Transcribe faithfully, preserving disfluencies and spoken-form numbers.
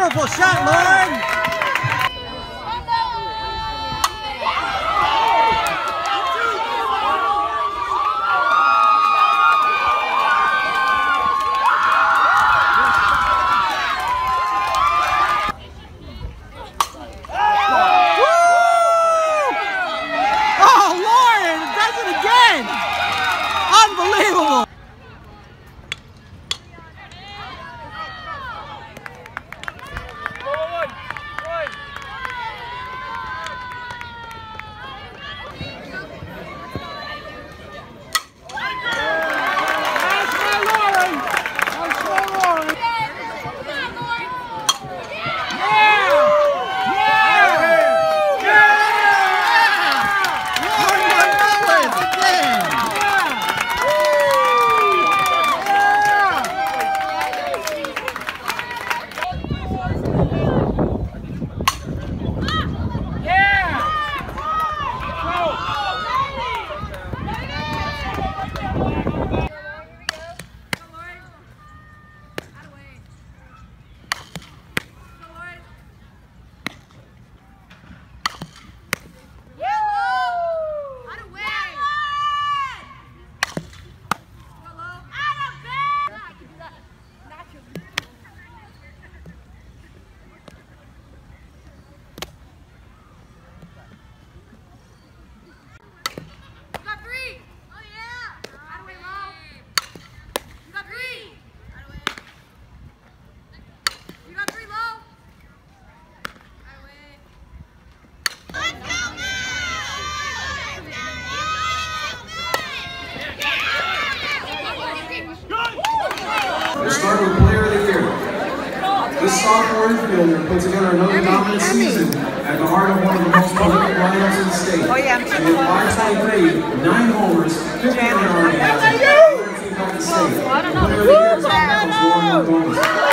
Beautiful shot, Lauren. Unbelievable! The starting player of the year. This sophomore infielder put together another dominant season at the heart of one of the most prolific lineups in the state. Oh, yeah, I'm and in five twenty-three, nine homers, fifty-one R B Is, and thirteen helped the state. The player of the year is Lauren Margolis.